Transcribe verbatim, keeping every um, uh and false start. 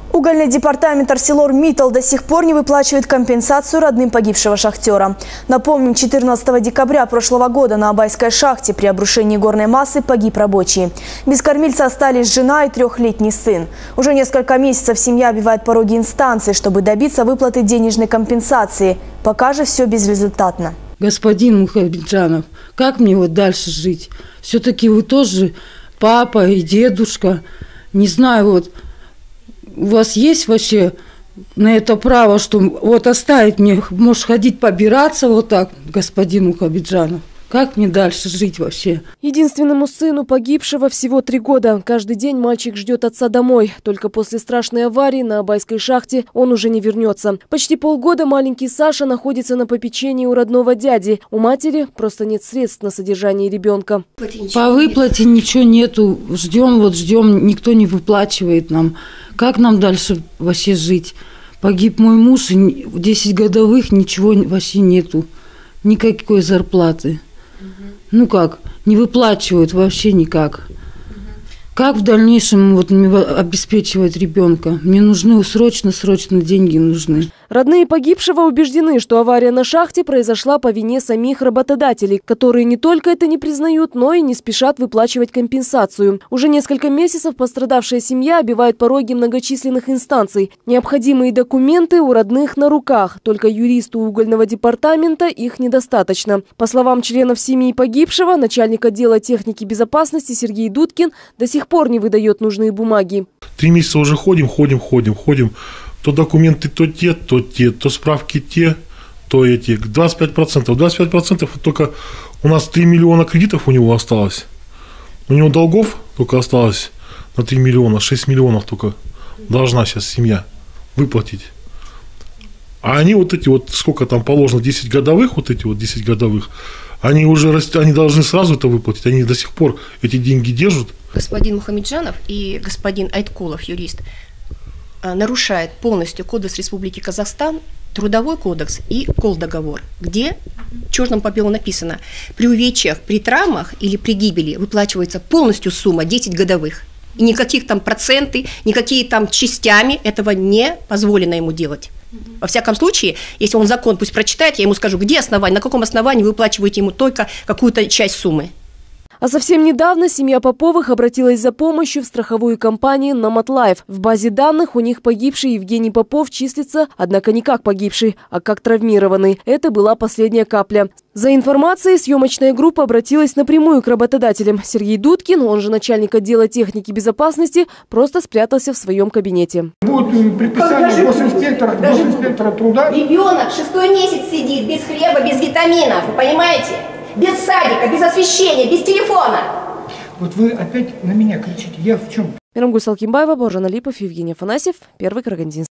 Угольный департамент «ArcelorMittal» до сих пор не выплачивает компенсацию родным погибшего шахтера. Напомним, четырнадцатого декабря прошлого года на Абайской шахте при обрушении горной массы погиб рабочий. Без кормильца остались жена и трехлетний сын. Уже несколько месяцев семья обивает пороги инстанции, чтобы добиться выплаты денежной компенсации. Пока же все безрезультатно. Господин Мухамеджанов, как мне вот дальше жить? Все-таки вы тоже папа и дедушка. Не знаю, вот у вас есть вообще на это право, что вот оставить мне, может, ходить побираться вот так, господин Мухамеджанов? Как мне дальше жить вообще? Единственному сыну погибшего всего три года. Каждый день мальчик ждет отца домой. Только после страшной аварии на Абайской шахте он уже не вернется. Почти полгода маленький Саша находится на попечении у родного дяди. У матери просто нет средств на содержание ребенка. По выплате ничего нету. Ждем, вот ждем, никто не выплачивает нам. Как нам дальше вообще жить? Погиб мой муж, и десять годовых ничего вообще нету. Никакой зарплаты. Ну как, не выплачивают вообще никак. Как в дальнейшем вот обеспечивать ребенка? Мне нужны срочно-срочно деньги нужны. Родные погибшего убеждены, что авария на шахте произошла по вине самих работодателей, которые не только это не признают, но и не спешат выплачивать компенсацию. Уже несколько месяцев пострадавшая семья обивает пороги многочисленных инстанций. Необходимые документы у родных на руках, только юристу угольного департамента их недостаточно. По словам членов семьи погибшего, начальник отдела техники безопасности Сергей Дудкин до сих пор не выдает нужные бумаги. Три месяца уже ходим, ходим, ходим, ходим. То документы то те, то те, то справки те, то эти. двадцать пять процентов. двадцать пять процентов только у нас три миллиона кредитов у него осталось. У него долгов только осталось на три миллиона, шесть миллионов только должна сейчас семья выплатить. А они вот эти вот, сколько там положено, десять годовых, вот эти вот десять годовых, они уже они должны сразу это выплатить, они до сих пор эти деньги держат. Господин Мухамеджанов и господин Айткулов, юрист, нарушает полностью Кодекс Республики Казахстан, Трудовой кодекс и колдоговор, где черным по белому написано: при увечьях, при травмах или при гибели выплачивается полностью сумма десять годовых. И никаких там проценты, никакие там частями этого не позволено ему делать. Во всяком случае, если он закон пусть прочитает, я ему скажу, где основание, на каком основании вы выплачиваете ему только какую-то часть суммы. А совсем недавно семья Поповых обратилась за помощью в страховую компанию «Намат Лайф». В базе данных у них погибший Евгений Попов числится, однако не как погибший, а как травмированный. Это была последняя капля. За информацией съемочная группа обратилась напрямую к работодателям. Сергей Дудкин, он же начальник отдела техники безопасности, просто спрятался в своем кабинете. Будет предписание госинспектора, госинспектора труда. Ребенок шестой месяц сидит без хлеба, без витаминов, вы понимаете? Без садика, без освещения, без телефона. Вот вы опять на меня кричите. Я в чем? Мирамгуль Салкимбаева, Боржан Алипов, Евгений Афанасьев, Первый Карагандинский.